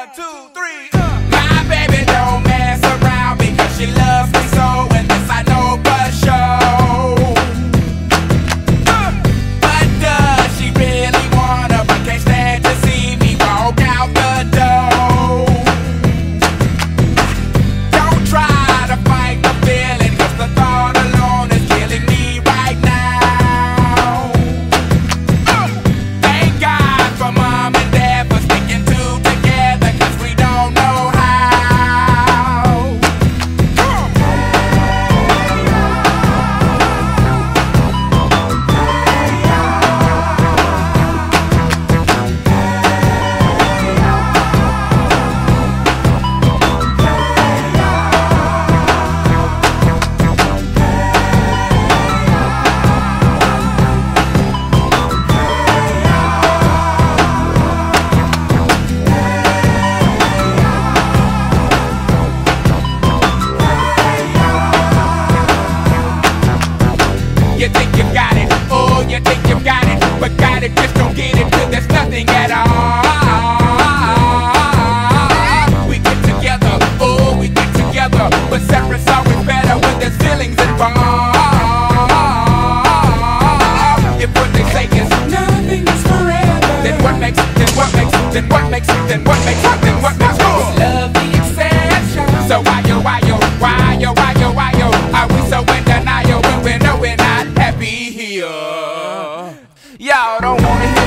1, 2, 3. My baby don't mess around because she loves me so, and this I know for sure. But does she really wanna, but can't stand to see me walk out the door? Don't try to fight the feeling, cause the thought alone is killing me right now. Thank God for mom and dad for sticking two together, cause we don't know how. You think you got it, oh, you think you got it, but got it, just don't get it till there's nothing at all. We get together, oh, we get together, but separate's always better when there's feelings involved. If what they say is nothing is forever, then what makes, then what makes, then what makes, then what makes, then what makes love the exception? So why yo, are we so in denial when we know we're not happy here? Y'all don't wanna hear